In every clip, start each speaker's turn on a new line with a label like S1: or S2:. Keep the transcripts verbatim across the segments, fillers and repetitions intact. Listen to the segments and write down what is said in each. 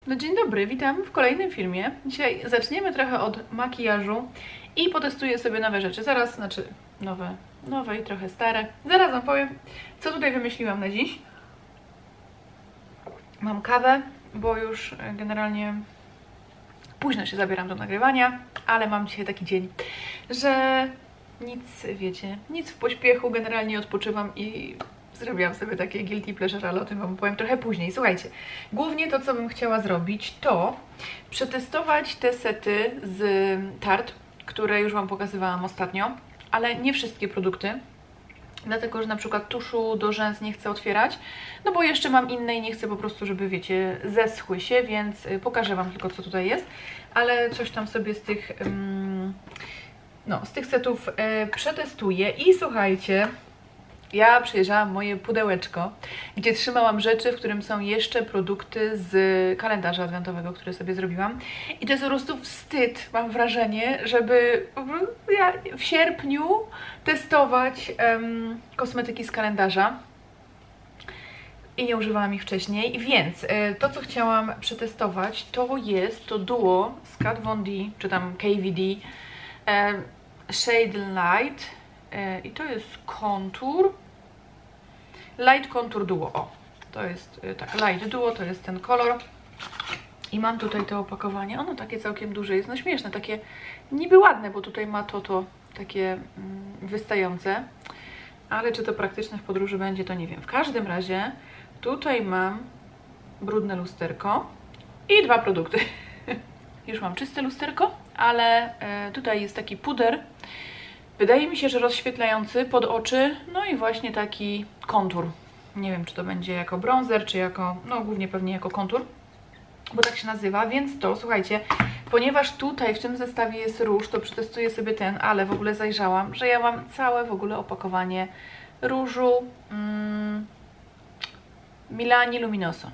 S1: No dzień dobry, witam w kolejnym filmie. Dzisiaj zaczniemy trochę od makijażu i potestuję sobie nowe rzeczy. Zaraz, znaczy nowe, nowe i trochę stare. Zaraz wam powiem, co tutaj wymyśliłam na dziś. Mam kawę, bo już generalnie późno się zabieram do nagrywania, ale mam dzisiaj taki dzień, że nic, wiecie, nic w pośpiechu, generalnie odpoczywam i zrobiłam sobie takie guilty pleasure, ale o tym wam powiem trochę później. Słuchajcie, głównie to, co bym chciała zrobić, to przetestować te sety z Tarte, które już wam pokazywałam ostatnio, ale nie wszystkie produkty, dlatego, że na przykład tuszu do rzęs nie chcę otwierać, no bo jeszcze mam inne i nie chcę po prostu, żeby, wiecie, zeschły się, więc pokażę wam tylko, co tutaj jest, ale coś tam sobie z tych, um, no, z tych setów e, przetestuję i słuchajcie, ja przejrzałam moje pudełeczko, gdzie trzymałam rzeczy, w którym są jeszcze produkty z kalendarza adwentowego, który sobie zrobiłam. I to jest po prostu wstyd, mam wrażenie, żeby ja w sierpniu testować um, kosmetyki z kalendarza. I nie używałam ich wcześniej, więc e, to, co chciałam przetestować, to jest to duo z Kat Von D, czy tam K V D, e, Shade Light. I to jest kontur, Light Contour Duo, o, to jest tak, Light Duo, to jest ten kolor i mam tutaj to opakowanie, ono takie całkiem duże jest, no śmieszne, takie niby ładne, bo tutaj ma to, to takie mm, wystające, ale czy to praktyczne w podróży będzie, to nie wiem. W każdym razie tutaj mam brudne lusterko i dwa produkty. Już mam czyste lusterko, ale e, tutaj jest taki puder. Wydaje mi się, że rozświetlający pod oczy, no i właśnie taki kontur. Nie wiem, czy to będzie jako bronzer, czy jako, no głównie pewnie jako kontur, bo tak się nazywa, więc to, słuchajcie, ponieważ tutaj w tym zestawie jest róż, to przetestuję sobie ten, ale w ogóle zajrzałam, że ja mam całe w ogóle opakowanie różu mm, Milani Luminoso.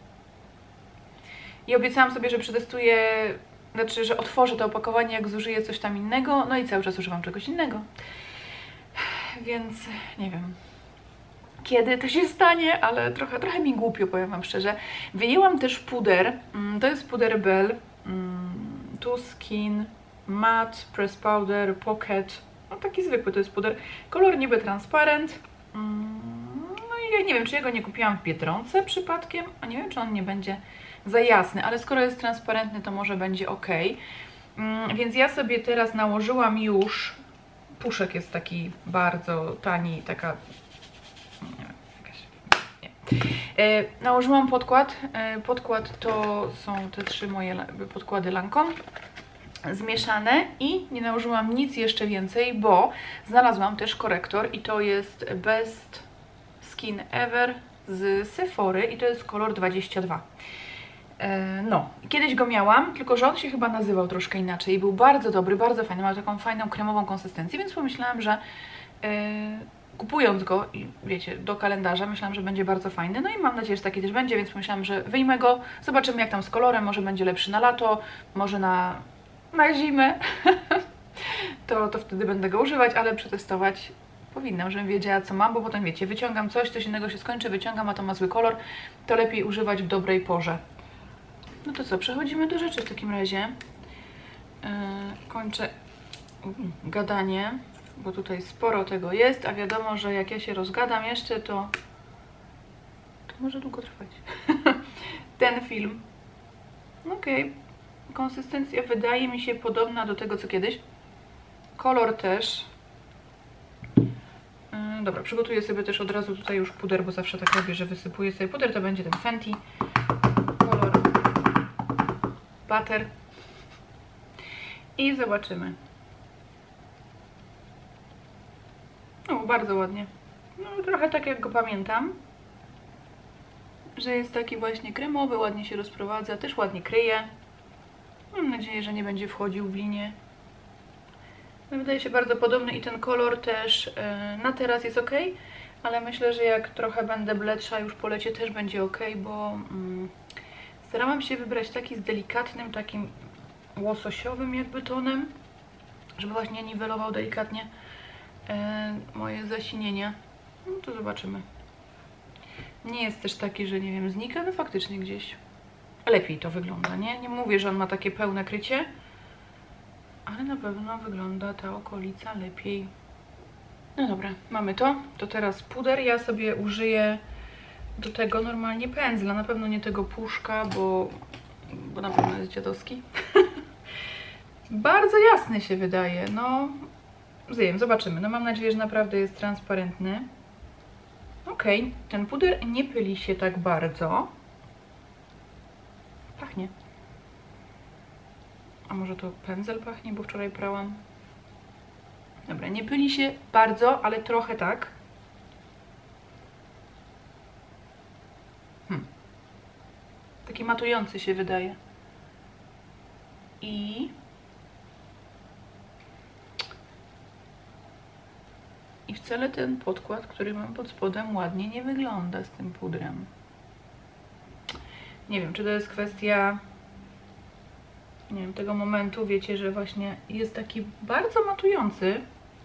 S1: I obiecałam sobie, że przetestuję, znaczy, że otworzę to opakowanie, jak zużyję coś tam innego, no i cały czas używam czegoś innego. Więc nie wiem, kiedy to się stanie, ale trochę, trochę mi głupio, powiem wam szczerze. Wyjęłam też puder, to jest puder Bell, Too Skin, Matte, Press Powder, Pocket, no taki zwykły to jest puder, kolor niby transparent. No i ja nie wiem, czy ja go nie kupiłam w Biedronce przypadkiem, a nie wiem, czy on nie będzie za jasny, ale skoro jest transparentny, to może będzie ok. Więc ja sobie teraz nałożyłam już, puszek jest taki bardzo tani, taka, nie wiem, jakaś, nie. E, nałożyłam podkład, e, podkład to są te trzy moje podkłady Lancome zmieszane i nie nałożyłam nic jeszcze więcej, bo znalazłam też korektor i to jest Best Skin Ever z Sephory i to jest kolor dwadzieścia dwa. No, kiedyś go miałam, tylko że on się chyba nazywał troszkę inaczej i był bardzo dobry, bardzo fajny, miał taką fajną kremową konsystencję, więc pomyślałam, że yy, kupując go, i wiecie, do kalendarza, myślałam, że będzie bardzo fajny, no i mam nadzieję, że taki też będzie, więc pomyślałam, że wyjmę go, zobaczymy jak tam z kolorem, może będzie lepszy na lato, może na, na zimę, to, to wtedy będę go używać, ale przetestować powinnam, żebym wiedziała, co mam, bo potem, wiecie, wyciągam coś, coś innego się skończy, wyciągam, a to ma zły kolor, to lepiej używać w dobrej porze. No to co, przechodzimy do rzeczy w takim razie. Yy, kończę gadanie, bo tutaj sporo tego jest, a wiadomo, że jak ja się rozgadam jeszcze, to, to może długo trwać. Ten film. Okej, okay. Konsystencja wydaje mi się podobna do tego, co kiedyś. Kolor też. Yy, dobra, przygotuję sobie też od razu tutaj już puder, bo zawsze tak robię, że wysypuję sobie puder, to będzie ten Fenty. Kolor Butter. I zobaczymy. O, bardzo ładnie. No, trochę tak jak go pamiętam. Że jest taki właśnie kremowy, ładnie się rozprowadza, też ładnie kryje. Mam nadzieję, że nie będzie wchodził w linię. No, wydaje się bardzo podobny i ten kolor też yy, na teraz jest ok, ale myślę, że jak trochę będę bledsza, już po lecie też będzie ok, bo yy, starałam się wybrać taki z delikatnym, takim łososiowym jakby tonem, żeby właśnie niwelował delikatnie e, moje zasinienia. No to zobaczymy. Nie jest też taki, że nie wiem, znika, no faktycznie gdzieś lepiej to wygląda, nie? Nie mówię, że on ma takie pełne krycie, ale na pewno wygląda ta okolica lepiej. No dobra, mamy to. To teraz puder. Ja sobie użyję do tego normalnie pędzla. Na pewno nie tego puszka, bo, bo na pewno jest dziadowski. Bardzo jasny się wydaje. No, zjem, zobaczymy. No mam nadzieję, że naprawdę jest transparentny. Okej, okay. Ten puder nie pyli się tak bardzo. Pachnie. A może to pędzel pachnie, bo wczoraj prałam. Dobra, nie pyli się bardzo, ale trochę tak. Hmm. Taki matujący się wydaje. I... I wcale ten podkład, który mam pod spodem, ładnie nie wygląda z tym pudrem. Nie wiem, czy to jest kwestia... Nie wiem, tego momentu, wiecie, że właśnie jest taki bardzo matujący.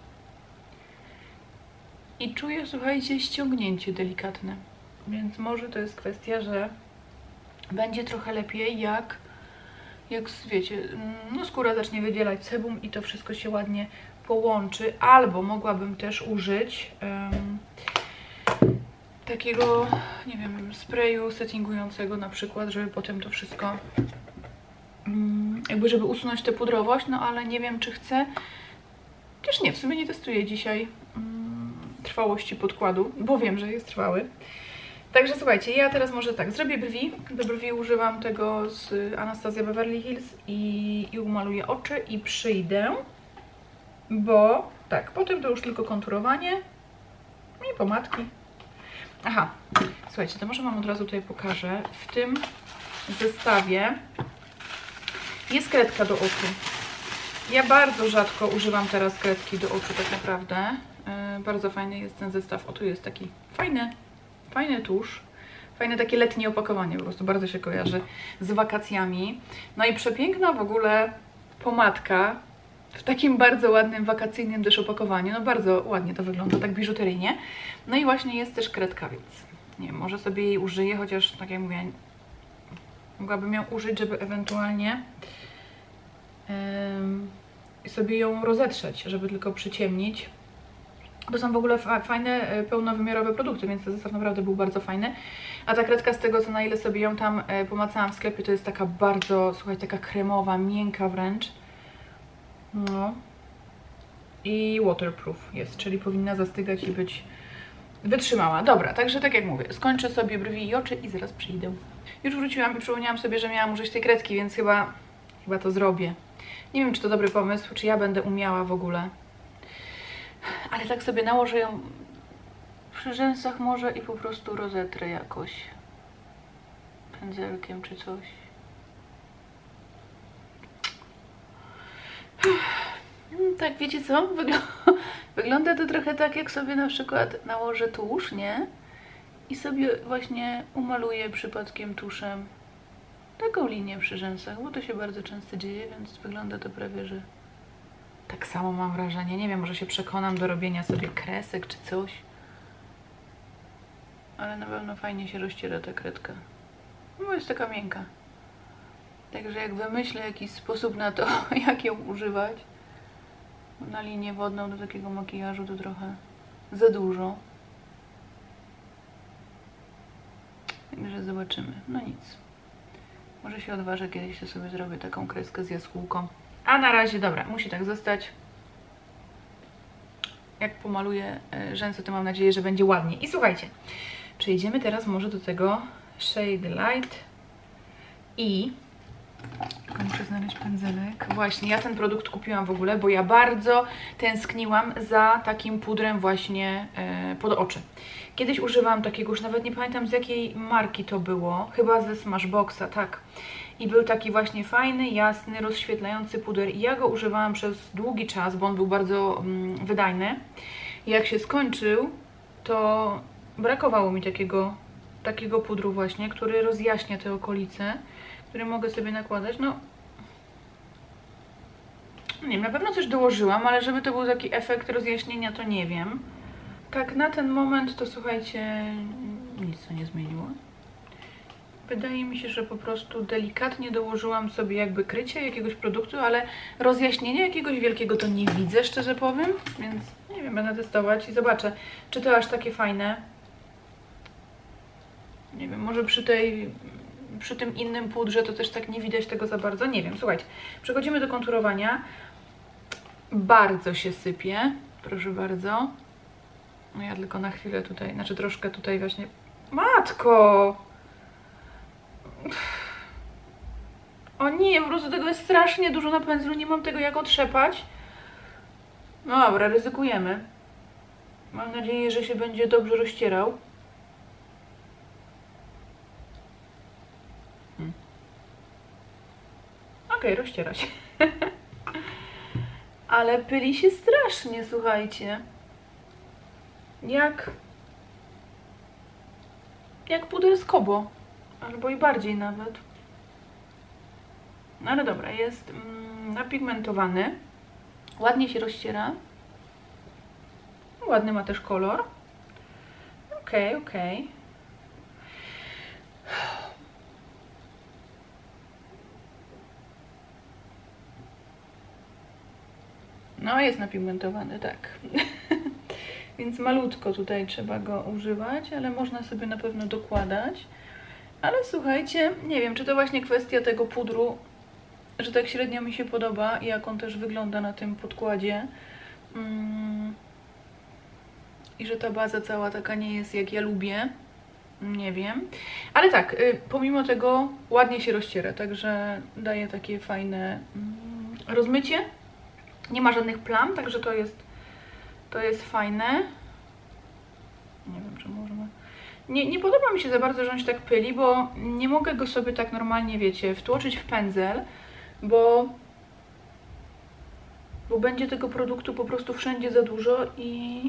S1: I czuję, słuchajcie, ściągnięcie delikatne. Więc może to jest kwestia, że będzie trochę lepiej, jak, jak wiecie, no skóra zacznie wydzielać sebum i to wszystko się ładnie połączy. Albo mogłabym też użyć um, takiego, nie wiem, sprayu settingującego na przykład, żeby potem to wszystko, um, jakby żeby usunąć tę pudrowość, no ale nie wiem, czy chcę. Też nie, w sumie nie testuję dzisiaj um, trwałości podkładu, bo wiem, że jest trwały. Także słuchajcie, ja teraz może tak, zrobię brwi. Do brwi używam tego z Anastasia Beverly Hills i, i umaluję oczy i przyjdę, bo tak, potem to już tylko konturowanie i pomadki. Aha, słuchajcie, to może Wam od razu tutaj pokażę. W tym zestawie jest kredka do oczu. Ja bardzo rzadko używam teraz kredki do oczu tak naprawdę. Yy, bardzo fajny jest ten zestaw. O, tu jest taki fajny, fajny tusz. Fajne takie letnie opakowanie, po prostu bardzo się kojarzy z wakacjami. No i przepiękna w ogóle pomadka w takim bardzo ładnym, wakacyjnym też opakowaniu. No bardzo ładnie to wygląda, tak biżuteryjnie. No i właśnie jest też kredka, więc nie wiem, może sobie jej użyję, chociaż tak jak mówię, mogłabym ją użyć, żeby ewentualnie yy, sobie ją rozetrzeć, żeby tylko przyciemnić. To są w ogóle fajne, pełnowymiarowe produkty, więc ten zestaw naprawdę był bardzo fajny. A ta kredka, z tego co na ile sobie ją tam pomacałam w sklepie, to jest taka bardzo, słuchajcie, taka kremowa, miękka wręcz. No. I waterproof jest, czyli powinna zastygać i być wytrzymała. Dobra, także tak jak mówię, skończę sobie brwi i oczy i zaraz przyjdę. Już wróciłam i przypomniałam sobie, że miałam użyć tej kredki, więc chyba, chyba to zrobię. Nie wiem, czy to dobry pomysł, czy ja będę umiała w ogóle. Ale tak sobie nałożę ją przy rzęsach może i po prostu rozetrę jakoś pędzelkiem czy coś. Tak, wiecie co? Wygl wygląda to trochę tak, jak sobie na przykład nałożę tusz, nie? I sobie właśnie umaluję przypadkiem tuszem taką linię przy rzęsach, bo to się bardzo często dzieje, więc wygląda to prawie, że tak samo mam wrażenie. Nie wiem, może się przekonam do robienia sobie kresek czy coś. Ale na pewno fajnie się rozciera ta kredka. No jest taka miękka. Także jak wymyślę jakiś sposób na to, jak ją używać, na linię wodną do takiego makijażu to trochę za dużo. Także zobaczymy. No nic. Może się odważę kiedyś, to sobie zrobię taką kreskę z jaskółką. A na razie, dobra, musi tak zostać. Jak pomaluję rzęsy, to mam nadzieję, że będzie ładnie. I słuchajcie, przejdziemy teraz może do tego Shade Light i muszę znaleźć pędzelek. Właśnie, ja ten produkt kupiłam w ogóle, bo ja bardzo tęskniłam za takim pudrem właśnie e, pod oczy. Kiedyś używałam takiego, już nawet nie pamiętam z jakiej marki to było, chyba ze Smashboxa, tak. I był taki właśnie fajny, jasny, rozświetlający puder i ja go używałam przez długi czas, bo on był bardzo mm, wydajny. I jak się skończył, to brakowało mi takiego, takiego pudru właśnie, który rozjaśnia te okolice, który mogę sobie nakładać. No, nie wiem, na pewno coś dołożyłam, ale żeby to był taki efekt rozjaśnienia, to nie wiem. Tak, na ten moment to słuchajcie, nic to nie zmieniło. Wydaje mi się, że po prostu delikatnie dołożyłam sobie jakby krycia jakiegoś produktu, ale rozjaśnienia jakiegoś wielkiego to nie widzę, szczerze powiem, więc nie wiem, będę testować i zobaczę, czy to aż takie fajne. Nie wiem, może przy tej, przy tym innym pudrze to też tak nie widać tego za bardzo, nie wiem. Słuchajcie, przechodzimy do konturowania. Bardzo się sypie, proszę bardzo. No ja tylko na chwilę tutaj, znaczy troszkę tutaj właśnie... Matko! O nie, po prostu tego jest strasznie dużo na pędzlu, nie mam tego jak otrzepać. No dobra, ryzykujemy. Mam nadzieję, że się będzie dobrze rozcierał. Hmm. Okej, okay, rozciera się. Ale pyli się strasznie, słuchajcie. Jak... Jak puder z Kobo. Albo i bardziej nawet. No ale dobra, jest mm, napigmentowany. Ładnie się rozciera. Ładny ma też kolor. Okej, okay, okej. Okay. No jest napigmentowany, tak. Więc malutko tutaj trzeba go używać, ale można sobie na pewno dokładać. Ale słuchajcie, nie wiem, czy to właśnie kwestia tego pudru, że tak średnio mi się podoba i jak on też wygląda na tym podkładzie. Mm. I że ta baza cała taka nie jest jak ja lubię. Nie wiem. Ale tak, y, pomimo tego ładnie się rozciera, także daje takie fajne mm, rozmycie. Nie ma żadnych plam, także to jest, to jest fajne. Nie wiem, czy można... Nie, nie podoba mi się za bardzo, że on się tak pyli, bo nie mogę go sobie tak normalnie, wiecie, wtłoczyć w pędzel, bo, bo będzie tego produktu po prostu wszędzie za dużo i,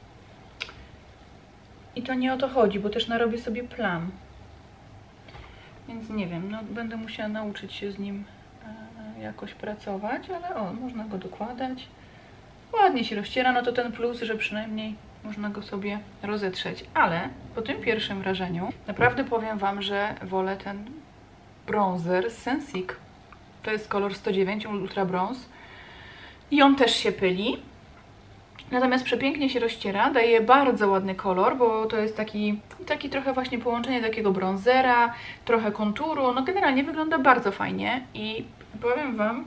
S1: i to nie o to chodzi, bo też narobię sobie plam. Więc nie wiem, no będę musiała nauczyć się z nim e, jakoś pracować, ale o, można go dokładać. Ładnie się rozciera, no to ten plus, że przynajmniej można go sobie rozetrzeć. Ale po tym pierwszym wrażeniu naprawdę powiem Wam, że wolę ten bronzer z Sensic. To jest kolor sto dziewięć Ultra Bronze. I on też się pyli. Natomiast przepięknie się rozciera, daje bardzo ładny kolor, bo to jest taki, taki trochę właśnie połączenie takiego bronzera, trochę konturu. No generalnie wygląda bardzo fajnie i powiem Wam,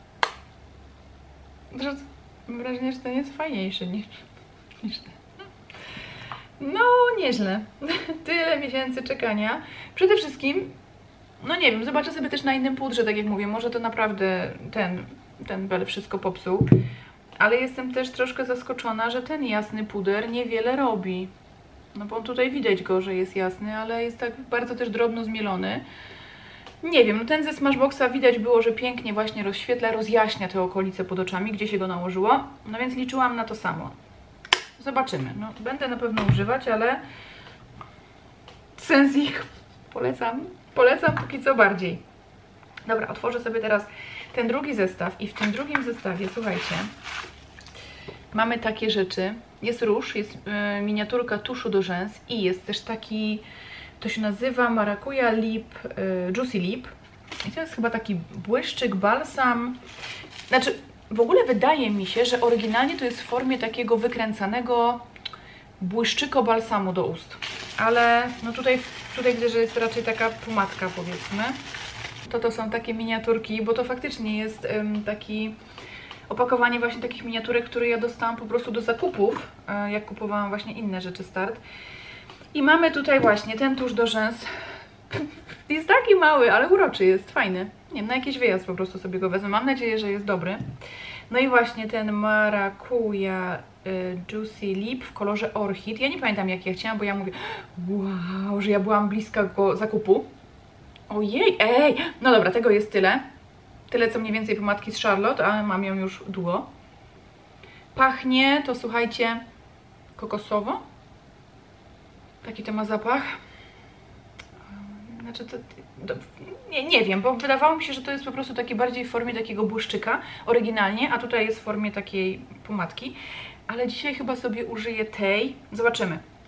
S1: że mam wrażenie, że ten jest fajniejszy niż, niż ten. No, nieźle. Tyle miesięcy czekania. Przede wszystkim, no nie wiem, zobaczę sobie też na innym pudrze, tak jak mówię, może to naprawdę ten, ten bel wszystko popsuł. Ale jestem też troszkę zaskoczona, że ten jasny puder niewiele robi. No bo tutaj widać go, że jest jasny, ale jest tak bardzo też drobno zmielony. Nie wiem, no ten ze Smashboxa widać było, że pięknie właśnie rozświetla, rozjaśnia te okolice pod oczami, gdzie się go nałożyło. No więc liczyłam na to samo. Zobaczymy. No, będę na pewno używać, ale Sensic polecam. Polecam póki co bardziej. Dobra, otworzę sobie teraz ten drugi zestaw i w tym drugim zestawie, słuchajcie, mamy takie rzeczy. Jest róż, jest y, miniaturka tuszu do rzęs i jest też taki, to się nazywa Maracuja Lip, y, Juicy Lip. I to jest chyba taki błyszczyk, balsam. Znaczy, w ogóle wydaje mi się, że oryginalnie to jest w formie takiego wykręcanego błyszczyko balsamu do ust. Ale no tutaj, tutaj widzę, że jest raczej taka pomadka, powiedzmy. To to są takie miniaturki, bo to faktycznie jest um, taki opakowanie właśnie takich miniaturek, które ja dostałam po prostu do zakupów, jak kupowałam właśnie inne rzeczy Start. I mamy tutaj właśnie ten tusz do rzęs. Jest taki mały, ale uroczy jest, fajny. Nie wiem, na jakiś wyjazd po prostu sobie go wezmę. Mam nadzieję, że jest dobry. No i właśnie ten Maracuja y, Juicy Lip w kolorze Orchid. Ja nie pamiętam, jak ja chciałam, bo ja mówię, wow, że ja byłam bliska go zakupu. Ojej, ej! No dobra, tego jest tyle. Tyle, co mniej więcej pomadki z Charlotte, ale mam ją już długo. Pachnie, to słuchajcie, kokosowo. Taki to ma zapach. Znaczy to, to, nie, nie wiem, bo wydawało mi się, że to jest po prostu taki bardziej w formie takiego błyszczyka, oryginalnie, a tutaj jest w formie takiej pomadki. Ale dzisiaj chyba sobie użyję tej. Zobaczymy.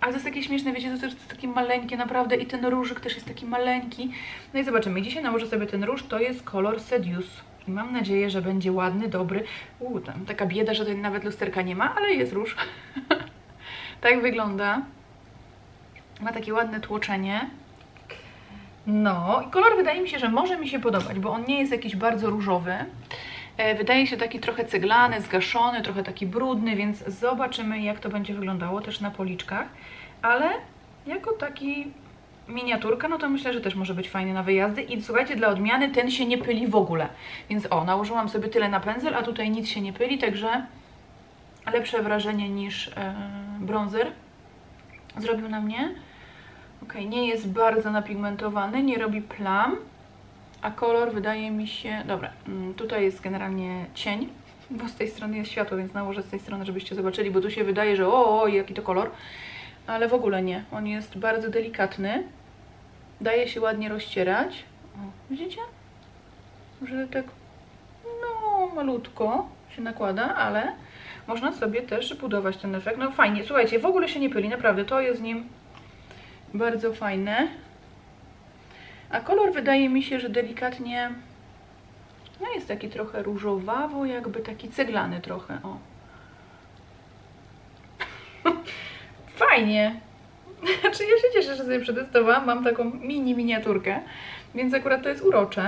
S1: Ale to jest takie śmieszne, wiecie, to też jest takie maleńkie naprawdę i ten różyk też jest taki maleńki. No i zobaczymy, dzisiaj nałożę sobie ten róż, to jest kolor Seduce. I mam nadzieję, że będzie ładny, dobry. Uuu, tam taka bieda, że tutaj nawet lusterka nie ma, ale jest róż. Tak wygląda. Ma takie ładne tłoczenie. No i kolor wydaje mi się, że może mi się podobać, bo on nie jest jakiś bardzo różowy. Wydaje się taki trochę ceglany, zgaszony, trochę taki brudny, więc zobaczymy, jak to będzie wyglądało też na policzkach. Ale jako taki miniaturka, no to myślę, że też może być fajny na wyjazdy. I słuchajcie, dla odmiany ten się nie pyli w ogóle. Więc o, nałożyłam sobie tyle na pędzel, a tutaj nic się nie pyli, także lepsze wrażenie niż e, bronzer zrobił na mnie. Ok, nie jest bardzo napigmentowany, nie robi plam. A kolor wydaje mi się... Dobra, tutaj jest generalnie cień, bo z tej strony jest światło, więc nałożę z tej strony, żebyście zobaczyli, bo tu się wydaje, że o, o jaki to kolor. Ale w ogóle nie. On jest bardzo delikatny. Daje się ładnie rozcierać. O, widzicie? Że tak, no, malutko się nakłada, ale można sobie też budować ten efekt. No fajnie, słuchajcie, w ogóle się nie pyli, naprawdę. To jest z nim bardzo fajne. A kolor wydaje mi się, że delikatnie, no jest taki trochę różowawo, jakby taki ceglany trochę, o. Fajnie. Znaczy ja się cieszę, że sobie przetestowałam, mam taką mini miniaturkę, więc akurat to jest urocze.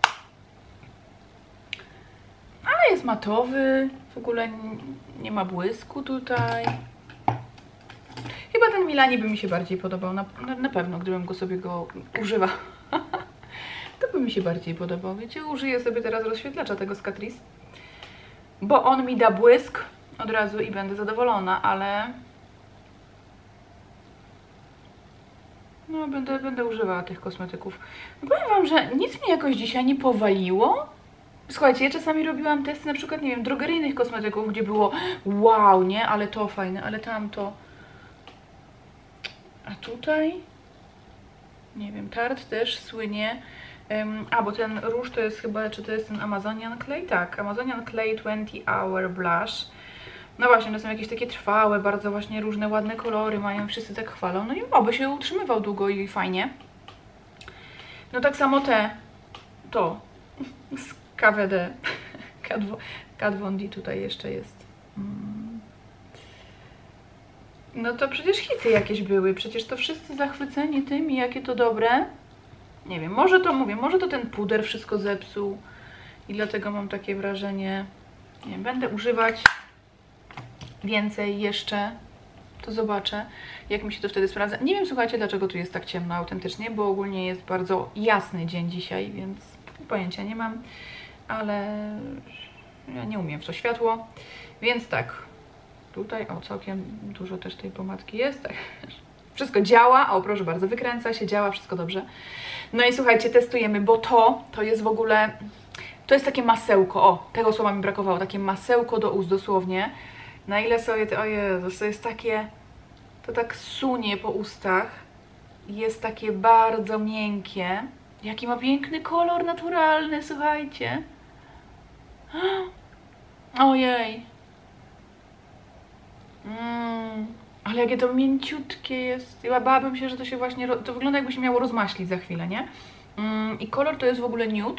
S1: Ale jest matowy, w ogóle nie ma błysku tutaj. Chyba ten Milani by mi się bardziej podobał, na, na, na pewno, gdybym go sobie go używała. To by mi się bardziej podobał. Wiecie, użyję sobie teraz rozświetlacza tego z Catrice, bo on mi da błysk od razu i będę zadowolona, ale no będę, będę używała tych kosmetyków. No, powiem wam, że nic mnie jakoś dzisiaj nie powaliło. Słuchajcie, ja czasami robiłam testy na przykład, nie wiem, drogeryjnych kosmetyków, gdzie było wow, nie, ale to fajne, ale tamto. A tutaj nie wiem, Tarte też słynie. Um, a, bo ten róż to jest chyba, czy to jest ten Amazonian Clay? Tak, Amazonian Clay twenty hour Blush. No właśnie, to są jakieś takie trwałe, bardzo właśnie różne, ładne kolory mają, wszyscy tak chwalą. No i oby się utrzymywał długo i fajnie. No tak samo te, to, z K W D, Kat Von D tutaj jeszcze jest. Mm. No to przecież hity jakieś były, przecież to wszyscy zachwyceni tym i jakie to dobre. Nie wiem, może to mówię, może to ten puder wszystko zepsuł i dlatego mam takie wrażenie. Nie wiem, będę używać więcej jeszcze, to zobaczę, jak mi się to wtedy sprawdza. Nie wiem, słuchajcie, dlaczego tu jest tak ciemno autentycznie, bo ogólnie jest bardzo jasny dzień dzisiaj, więc pojęcia nie mam, ale ja nie umiem w to światło, więc tak, tutaj, o, całkiem dużo też tej pomadki jest, tak. Wszystko działa, o proszę bardzo, wykręca się, działa, wszystko dobrze. No i słuchajcie, testujemy, bo to, to jest w ogóle, to jest takie masełko, o, tego słowa mi brakowało, takie masełko do ust dosłownie. Na ile sobie, o Jezus, to jest takie, to tak sunie po ustach, jest takie bardzo miękkie. Jaki ma piękny kolor naturalny, słuchajcie. Ojej. Mm. Ale jakie to mięciutkie jest. Ja bałabym się, że to się właśnie... To wygląda, jakby się miało rozmaślić za chwilę, nie? Mm, I kolor to jest w ogóle nude.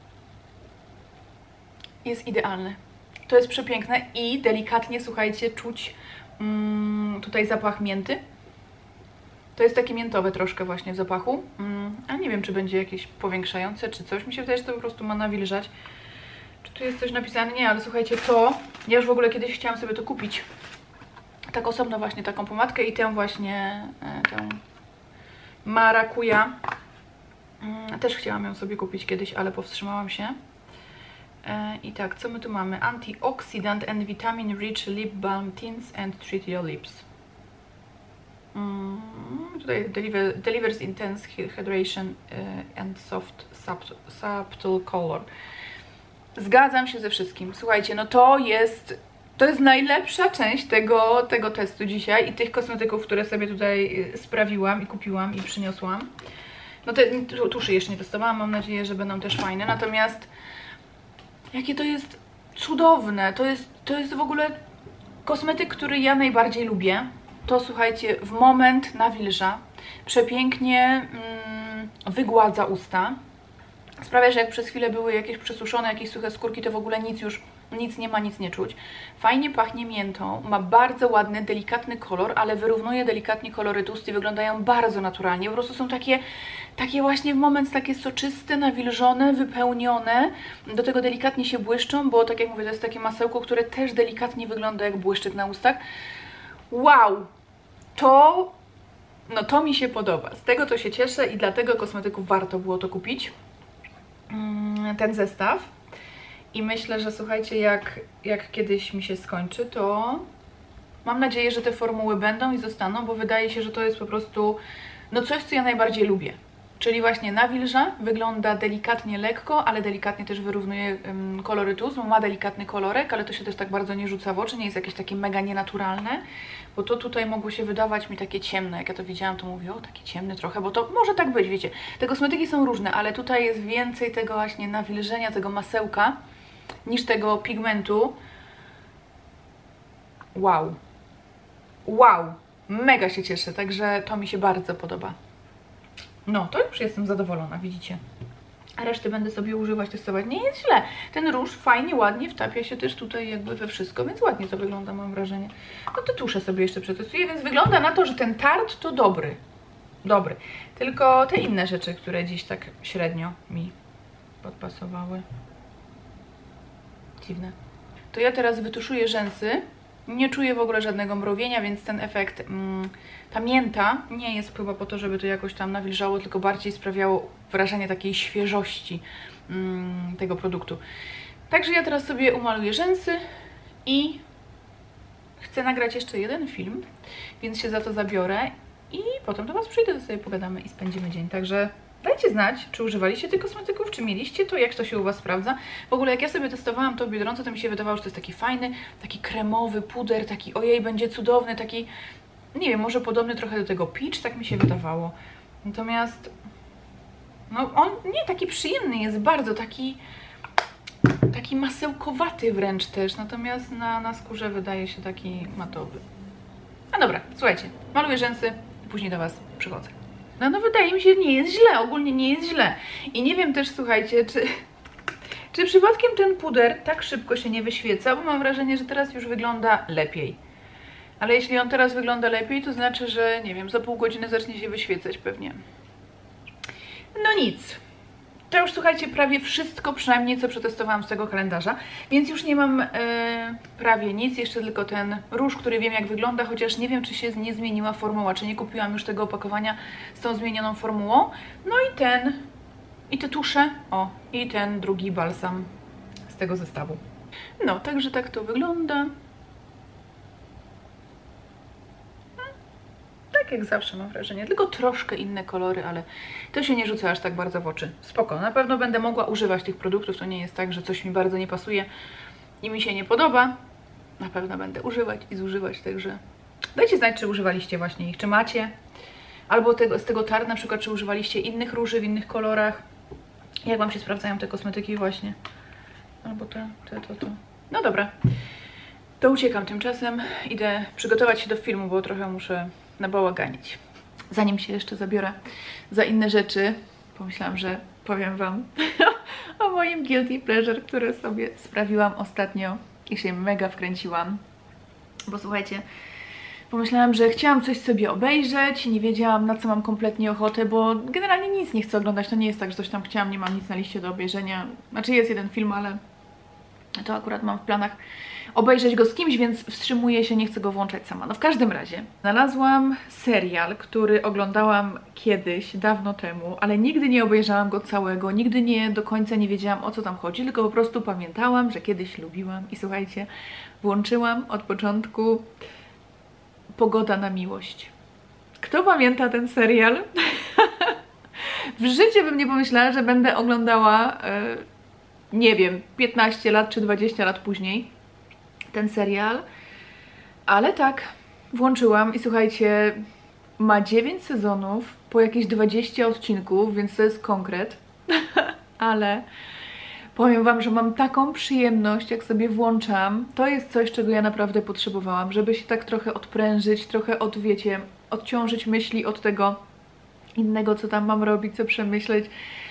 S1: Jest idealny. To jest przepiękne i delikatnie, słuchajcie, czuć mm, tutaj zapach mięty. To jest takie miętowe troszkę właśnie w zapachu. Mm, a nie wiem, czy będzie jakieś powiększające, czy coś. Mi się wydaje, że to po prostu ma nawilżać. Czy tu jest coś napisane? Nie, ale słuchajcie, to... Ja już w ogóle kiedyś chciałam sobie to kupić. Tak osobno właśnie taką pomadkę i tę właśnie, tę marakuja. Też chciałam ją sobie kupić kiedyś, ale powstrzymałam się. I tak, co my tu mamy? Antioxidant and vitamin rich lip balm tints and treat your lips. Mm, tutaj deliver, delivers intense hydration and soft subtle color. Zgadzam się ze wszystkim. Słuchajcie, no to jest... To jest najlepsza część tego, tego testu dzisiaj i tych kosmetyków, które sobie tutaj sprawiłam i kupiłam i przyniosłam. No te tuszy jeszcze nie testowałam, mam nadzieję, że będą też fajne. Natomiast jakie to jest cudowne. To jest, to jest w ogóle kosmetyk, który ja najbardziej lubię. to słuchajcie, w moment nawilża, przepięknie mm, wygładza usta. Sprawia, że jak przez chwilę były jakieś przesuszone, jakieś suche skórki, to w ogóle nic już, nic nie ma, nic nie czuć. Fajnie pachnie miętą, ma bardzo ładny, delikatny kolor, ale wyrównuje delikatnie koloryt ust i wyglądają bardzo naturalnie. Po prostu są takie, takie właśnie w moment takie soczyste, nawilżone, wypełnione. Do tego delikatnie się błyszczą, bo tak jak mówię, to jest takie masełko, które też delikatnie wygląda jak błyszczyk na ustach. Wow! To, no to mi się podoba. Z tego to się cieszę i dlatego kosmetyków warto było to kupić. Ten zestaw i myślę, że słuchajcie, jak, jak kiedyś mi się skończy, to mam nadzieję, że te formuły będą i zostaną, bo wydaje się, że to jest po prostu no coś, co ja najbardziej lubię. Czyli właśnie nawilża, wygląda delikatnie lekko, ale delikatnie też wyrównuje um, koloryt ust, ma delikatny kolorek, ale to się też tak bardzo nie rzuca w oczy, nie jest jakieś takie mega nienaturalne, bo to tutaj mogło się wydawać mi takie ciemne, jak ja to widziałam, to mówię, o takie ciemne trochę, bo to może tak być, wiecie, te kosmetyki są różne, ale tutaj jest więcej tego właśnie nawilżenia, tego masełka, niż tego pigmentu. Wow, wow, mega się cieszę, także to mi się bardzo podoba. No, to już jestem zadowolona, widzicie. A resztę będę sobie używać, testować. Nie jest źle. Ten róż fajnie, ładnie wtapia się też tutaj jakby we wszystko, więc ładnie to wygląda, mam wrażenie. No to tuszę sobie jeszcze przetestuję, więc wygląda na to, że ten Tarte to dobry. Dobry. Tylko te inne rzeczy, które dziś tak średnio mi podpasowały. Dziwne. To ja teraz wytuszuję rzęsy. Nie czuję w ogóle żadnego mrowienia, więc ten efekt, mm, ta mięta nie jest chyba po to, żeby to jakoś tam nawilżało, tylko bardziej sprawiało wrażenie takiej świeżości mm, tego produktu. Także ja teraz sobie umaluję rzęsy i chcę nagrać jeszcze jeden film, więc się za to zabiorę i potem do Was przyjdę, to sobie pogadamy i spędzimy dzień. Także dajcie znać, czy używaliście tych kosmetyków, czy mieliście to, jak to się u Was sprawdza. W ogóle jak ja sobie testowałam to w Biedronce, to mi się wydawało, że to jest taki fajny, taki kremowy puder, taki ojej, będzie cudowny, taki, nie wiem, może podobny trochę do tego Peach, tak mi się wydawało. Natomiast, no on nie taki przyjemny jest, bardzo taki, taki masełkowaty wręcz też, natomiast na, na skórze wydaje się taki matowy. A dobra, słuchajcie, maluję rzęsy i później do Was przychodzę. No, no wydaje mi się, że nie jest źle, ogólnie nie jest źle. I nie wiem też, słuchajcie, czy, czy przypadkiem ten puder tak szybko się nie wyświeca, bo mam wrażenie, że teraz już wygląda lepiej. Ale jeśli on teraz wygląda lepiej, to znaczy, że nie wiem, za pół godziny zacznie się wyświecać pewnie. No nic. To już, słuchajcie, prawie wszystko, przynajmniej co przetestowałam z tego kalendarza, więc już nie mam e, prawie nic, jeszcze tylko ten róż, który wiem jak wygląda, chociaż nie wiem, czy się nie zmieniła formuła, czy nie kupiłam już tego opakowania z tą zmienioną formułą. No i ten, i te tusze, o, i ten drugi balsam z tego zestawu. No, także tak to wygląda. Tak jak zawsze mam wrażenie, tylko troszkę inne kolory, ale to się nie rzuca aż tak bardzo w oczy. Spoko, na pewno będę mogła używać tych produktów, to nie jest tak, że coś mi bardzo nie pasuje i mi się nie podoba. Na pewno będę używać i zużywać, także dajcie znać, czy używaliście właśnie ich, czy macie. Albo tego, z tego Tarte na przykład, czy używaliście innych róży w innych kolorach. Jak Wam się sprawdzają te kosmetyki właśnie. Albo te, te, to, to. No dobra, to uciekam tymczasem. Idę przygotować się do filmu, bo trochę muszę nabałaganić. Zanim się jeszcze zabiorę za inne rzeczy, pomyślałam, że powiem Wam o moim guilty pleasure, które sobie sprawiłam ostatnio i się mega wkręciłam. Bo słuchajcie, pomyślałam, że chciałam coś sobie obejrzeć, nie wiedziałam, na co mam kompletnie ochotę, bo generalnie nic nie chcę oglądać. To nie jest tak, że coś tam chciałam, nie mam nic na liście do obejrzenia. Znaczy jest jeden film, ale to akurat mam w planach obejrzeć go z kimś, więc wstrzymuję się, nie chcę go włączać sama. No w każdym razie znalazłam serial, który oglądałam kiedyś, dawno temu, ale nigdy nie obejrzałam go całego, nigdy nie do końca nie wiedziałam, o co tam chodzi, tylko po prostu pamiętałam, że kiedyś lubiłam i słuchajcie, włączyłam od początku Pogoda na miłość. Kto pamięta ten serial? W życiu bym nie pomyślała, że będę oglądała yy, nie wiem, piętnaście lat czy dwadzieścia lat później ten serial, ale tak, włączyłam i słuchajcie, ma dziewięć sezonów, po jakieś dwadzieścia odcinków, więc to jest konkret, ale Powiem Wam, że mam taką przyjemność, jak sobie włączam. To jest coś, czego ja naprawdę potrzebowałam, żeby się tak trochę odprężyć, trochę od, wiecie, odciążyć myśli od tego innego, co tam mam robić, co przemyśleć.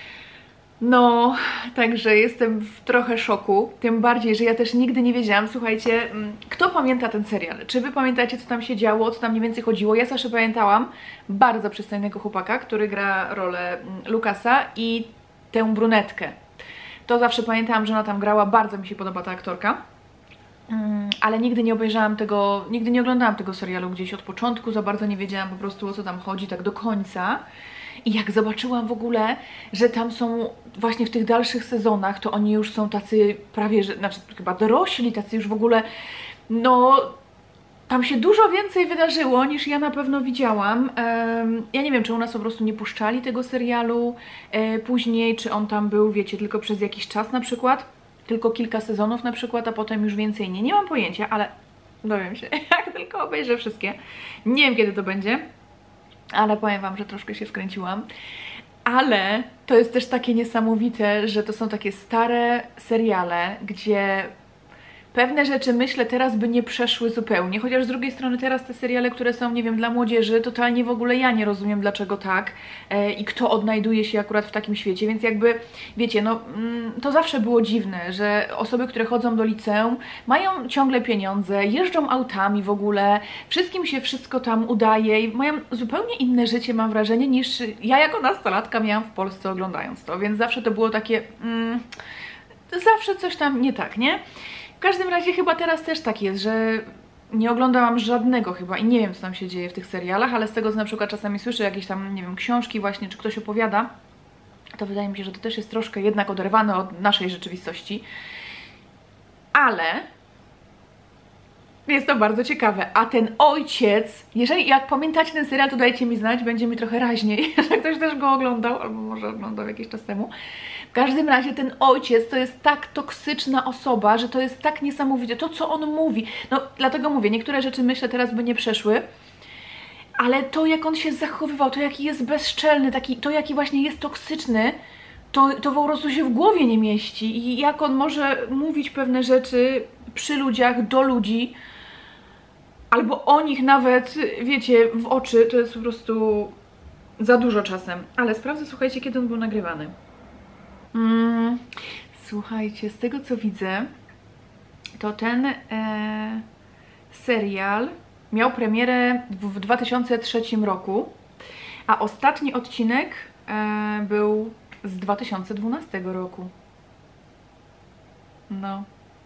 S1: No, także jestem w trochę szoku, tym bardziej, że ja też nigdy nie wiedziałam, słuchajcie, kto pamięta ten serial? Czy Wy pamiętacie, co tam się działo, co tam mniej więcej chodziło? Ja zawsze pamiętałam bardzo przystojnego chłopaka, który gra rolę Lucasa i tę brunetkę. To zawsze pamiętałam, że ona tam grała, bardzo mi się podoba ta aktorka. Ale nigdy nie obejrzałam tego, nigdy nie oglądałam tego serialu gdzieś od początku, za bardzo nie wiedziałam po prostu, o co tam chodzi, tak do końca. I jak zobaczyłam w ogóle, że tam są właśnie w tych dalszych sezonach, to oni już są tacy prawie, że, znaczy chyba dorośli, tacy już w ogóle, no tam się dużo więcej wydarzyło, niż ja na pewno widziałam. Ja nie wiem, czy u nas po prostu nie puszczali tego serialu później, czy on tam był, wiecie, tylko przez jakiś czas na przykład, tylko kilka sezonów na przykład, a potem już więcej nie. Nie mam pojęcia, ale dowiem się, jak tylko obejrzę wszystkie. Nie wiem, kiedy to będzie. Ale powiem Wam, że troszkę się wkręciłam. Ale to jest też takie niesamowite, że to są takie stare seriale, gdzie pewne rzeczy, myślę, teraz by nie przeszły zupełnie. Chociaż z drugiej strony teraz te seriale, które są, nie wiem, dla młodzieży, totalnie w ogóle ja nie rozumiem, dlaczego tak e, i kto odnajduje się akurat w takim świecie. Więc jakby, wiecie, no mm, to zawsze było dziwne, że osoby, które chodzą do liceum, mają ciągle pieniądze, jeżdżą autami w ogóle, wszystkim się wszystko tam udaje i mają zupełnie inne życie, mam wrażenie, niż ja jako nastolatka miałam w Polsce oglądając to. Więc zawsze to było takie... Mm, zawsze coś tam nie tak, nie? W każdym razie chyba teraz też tak jest, że nie oglądałam żadnego chyba i nie wiem, co tam się dzieje w tych serialach, ale z tego, co na przykład czasami słyszę jakieś tam, nie wiem, książki właśnie, czy ktoś opowiada, to wydaje mi się, że to też jest troszkę jednak oderwane od naszej rzeczywistości. Ale jest to bardzo ciekawe. A ten ojciec, jeżeli jak pamiętacie ten serial, to dajcie mi znać, będzie mi trochę raźniej, że ktoś też go oglądał, albo może oglądał jakiś czas temu. W każdym razie ten ojciec to jest tak toksyczna osoba, że to jest tak niesamowite, to co on mówi. No dlatego mówię, niektóre rzeczy myślę teraz by nie przeszły, ale to jak on się zachowywał, to jaki jest bezczelny, taki, to jaki właśnie jest toksyczny, to, to po prostu się w głowie nie mieści. I jak on może mówić pewne rzeczy przy ludziach, do ludzi, albo o nich nawet, wiecie, w oczy, to jest po prostu za dużo czasem. Ale sprawdzę, słuchajcie, kiedy on był nagrywany. Mm, słuchajcie, z tego co widzę, to ten e, serial miał premierę w dwa tysiące trzecim roku, a ostatni odcinek e, był z dwa tysiące dwunastego roku. No.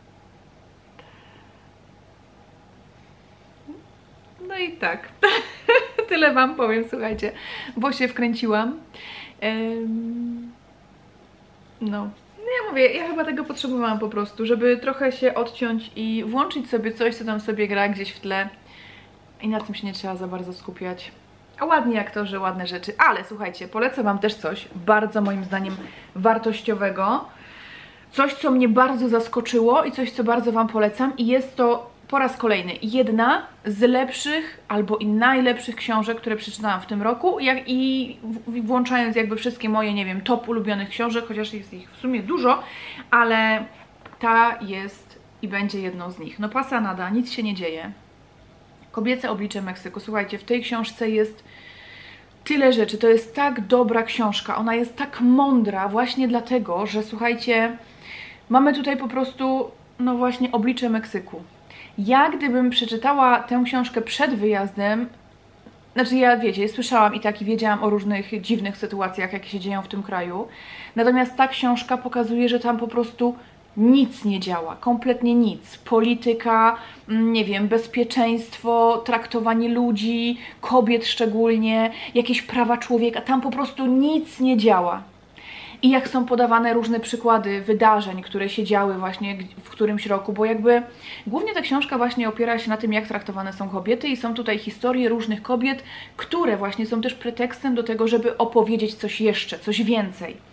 S1: No i tak. Tyle Wam powiem, słuchajcie, bo się wkręciłam. Ehm... No. No ja mówię, ja chyba tego potrzebowałam po prostu, żeby trochę się odciąć i włączyć sobie coś, co tam sobie gra gdzieś w tle i na tym się nie trzeba za bardzo skupiać. A ładnie aktorzy, ładne rzeczy, ale słuchajcie, polecę Wam też coś bardzo moim zdaniem wartościowego, coś, co mnie bardzo zaskoczyło i coś, co bardzo Wam polecam i jest to po raz kolejny jedna z lepszych albo i najlepszych książek, które przeczytałam w tym roku, jak i włączając jakby wszystkie moje, nie wiem, top ulubionych książek, chociaż jest ich w sumie dużo, ale ta jest i będzie jedną z nich. No pasa nada, nic się nie dzieje. Kobiece oblicze Meksyku. Słuchajcie, w tej książce jest tyle rzeczy, to jest tak dobra książka, ona jest tak mądra właśnie dlatego, że słuchajcie, mamy tutaj po prostu, no właśnie, oblicze Meksyku. Ja gdybym przeczytała tę książkę przed wyjazdem, znaczy ja, wiecie, słyszałam i tak i wiedziałam o różnych dziwnych sytuacjach, jakie się dzieją w tym kraju, natomiast ta książka pokazuje, że tam po prostu nic nie działa, kompletnie nic. Polityka, nie wiem, bezpieczeństwo, traktowanie ludzi, kobiet szczególnie, jakieś prawa człowieka, tam po prostu nic nie działa. I jak są podawane różne przykłady wydarzeń, które się działy właśnie w którymś roku, bo jakby głównie ta książka właśnie opiera się na tym, jak traktowane są kobiety i są tutaj historie różnych kobiet, które właśnie są też pretekstem do tego, żeby opowiedzieć coś jeszcze, coś więcej.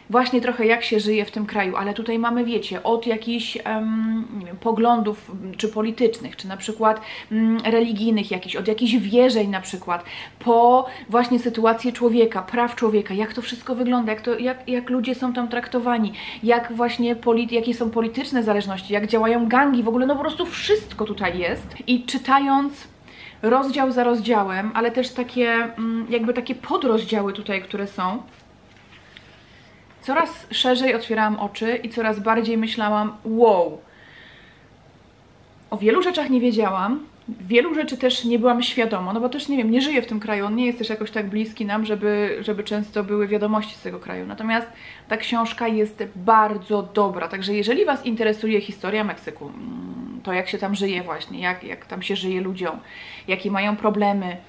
S1: właśnie trochę jak się żyje w tym kraju, ale tutaj mamy, wiecie, od jakichś um, nie wiem, poglądów czy politycznych, czy na przykład um, religijnych jakichś, od jakichś wierzeń na przykład, po właśnie sytuację człowieka, praw człowieka, jak to wszystko wygląda, jak, to, jak, jak ludzie są tam traktowani, jak właśnie polit jakie są polityczne zależności, jak działają gangi, w ogóle no po prostu wszystko tutaj jest. I czytając rozdział za rozdziałem, ale też takie jakby takie podrozdziały tutaj, które są, coraz szerzej otwierałam oczy i coraz bardziej myślałam, wow, o wielu rzeczach nie wiedziałam, wielu rzeczy też nie byłam świadoma, no bo też, nie wiem, nie żyję w tym kraju, on nie jest też jakoś tak bliski nam, żeby, żeby często były wiadomości z tego kraju. Natomiast ta książka jest bardzo dobra, także jeżeli Was interesuje historia Meksyku, to jak się tam żyje właśnie, jak, jak tam się żyje ludziom, jakie mają problemy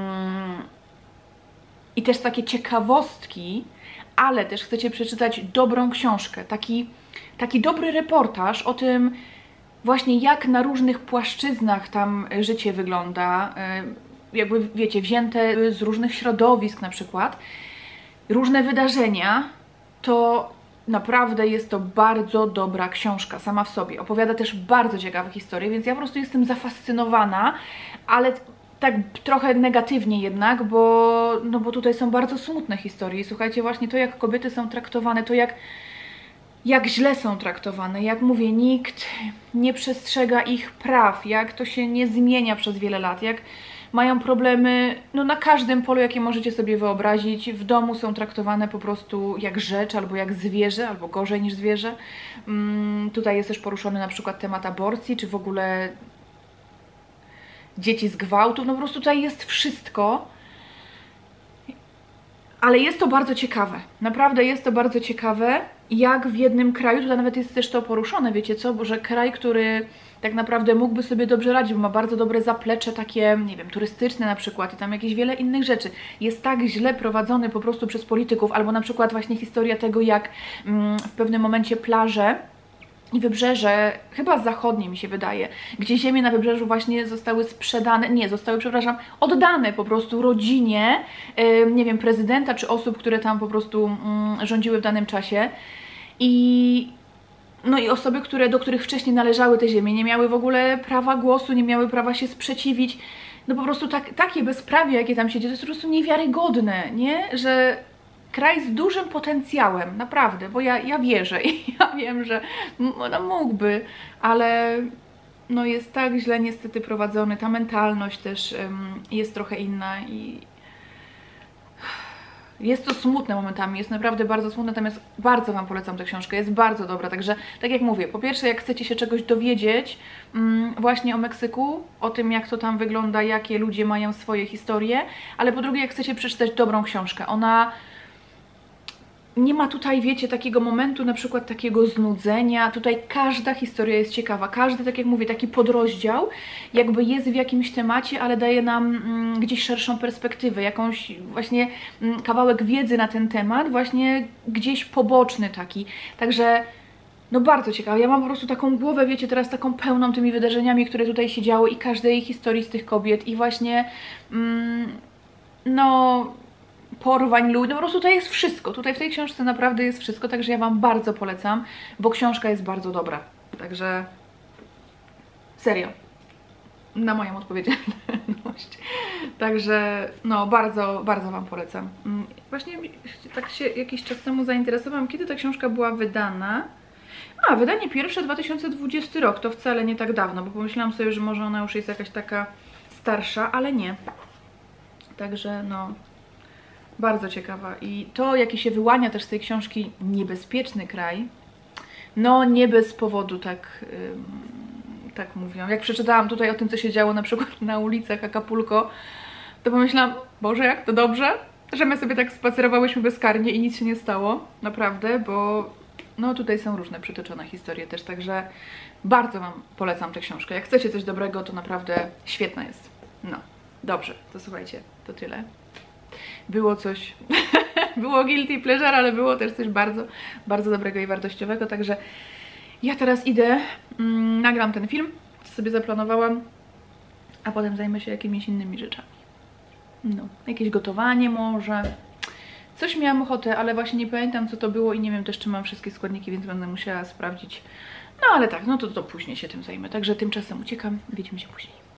S1: i też takie ciekawostki, ale też chcecie przeczytać dobrą książkę, taki, taki dobry reportaż o tym, właśnie jak na różnych płaszczyznach tam życie wygląda, jakby wiecie, wzięte z różnych środowisk na przykład, różne wydarzenia, to naprawdę jest to bardzo dobra książka sama w sobie. Opowiada też bardzo ciekawe historie, więc ja po prostu jestem zafascynowana, ale tak trochę negatywnie jednak, bo, no bo tutaj są bardzo smutne historie. Słuchajcie, właśnie to, jak kobiety są traktowane, to jak jak źle są traktowane, jak mówię, nikt nie przestrzega ich praw, jak to się nie zmienia przez wiele lat, jak mają problemy no, na każdym polu, jakie możecie sobie wyobrazić. W domu są traktowane po prostu jak rzecz, albo jak zwierzę, albo gorzej niż zwierzę. Hmm, tutaj jest też poruszony na przykład temat aborcji, czy w ogóle dzieci z gwałtów, no po prostu tutaj jest wszystko. Ale jest to bardzo ciekawe, naprawdę jest to bardzo ciekawe, jak w jednym kraju, tutaj nawet jest też to poruszone, wiecie co, bo że kraj, który tak naprawdę mógłby sobie dobrze radzić, bo ma bardzo dobre zaplecze takie, nie wiem, turystyczne na przykład i tam jakieś wiele innych rzeczy, jest tak źle prowadzony po prostu przez polityków, albo na przykład właśnie historia tego, jak mm, w pewnym momencie plaże i wybrzeże, chyba zachodnie mi się wydaje, gdzie ziemie na wybrzeżu właśnie zostały sprzedane, nie, zostały, przepraszam, oddane po prostu rodzinie, yy, nie wiem, prezydenta czy osób, które tam po prostu yy, rządziły w danym czasie. I no i osoby, które, do których wcześniej należały te ziemie, nie miały w ogóle prawa głosu, nie miały prawa się sprzeciwić. No po prostu tak, takie bezprawie, jakie tam się dzieje, to jest po prostu niewiarygodne, nie? Że kraj z dużym potencjałem, naprawdę, bo ja, ja wierzę i ja wiem, że no, mógłby, ale no jest tak źle niestety prowadzony, ta mentalność też um, jest trochę inna i jest to smutne momentami, jest naprawdę bardzo smutne, natomiast bardzo Wam polecam tę książkę, jest bardzo dobra, także tak jak mówię, po pierwsze jak chcecie się czegoś dowiedzieć um, właśnie o Meksyku, o tym jak to tam wygląda, jakie ludzie mają swoje historie, ale po drugie jak chcecie przeczytać dobrą książkę, ona nie ma tutaj, wiecie, takiego momentu, na przykład takiego znudzenia. Tutaj każda historia jest ciekawa. Każdy, tak jak mówię, taki podrozdział jakby jest w jakimś temacie, ale daje nam mm, gdzieś szerszą perspektywę, jakąś właśnie mm, kawałek wiedzy na ten temat, właśnie gdzieś poboczny taki. Także no bardzo ciekawe. Ja mam po prostu taką głowę, wiecie, teraz taką pełną tymi wydarzeniami, które tutaj się działy i każdej historii z tych kobiet i właśnie mm, no porwań ludzi, no po prostu tutaj jest wszystko, tutaj w tej książce naprawdę jest wszystko, także ja Wam bardzo polecam, bo książka jest bardzo dobra, także serio, na moją odpowiedzialność, także no bardzo, bardzo Wam polecam. Właśnie tak się jakiś czas temu zainteresowałam, kiedy ta książka była wydana. A, wydanie pierwsze dwa tysiące dwudziesty rok, to wcale nie tak dawno, bo pomyślałam sobie, że może ona już jest jakaś taka starsza, ale nie, także no bardzo ciekawa i to, jaki się wyłania też z tej książki niebezpieczny kraj, no nie bez powodu tak, ym, tak mówią. Jak przeczytałam tutaj o tym, co się działo na przykład na ulicach Acapulco, to pomyślałam, Boże, jak to dobrze, że my sobie tak spacerowałyśmy bezkarnie i nic się nie stało, naprawdę, bo no tutaj są różne przytoczone historie też, także bardzo Wam polecam tę książkę. Jak chcecie coś dobrego, to naprawdę świetna jest. No, dobrze, to słuchajcie, to tyle. Było coś, było guilty pleasure, ale było też coś bardzo, bardzo dobrego i wartościowego, także ja teraz idę, mm, nagram ten film, co sobie zaplanowałam, a potem zajmę się jakimiś innymi rzeczami. No, jakieś gotowanie może, Coś miałam ochotę, ale właśnie nie pamiętam co to było i nie wiem też czy mam wszystkie składniki, więc będę musiała sprawdzić. No ale tak, no to, to później się tym zajmę. Także tymczasem uciekam, widzimy się później.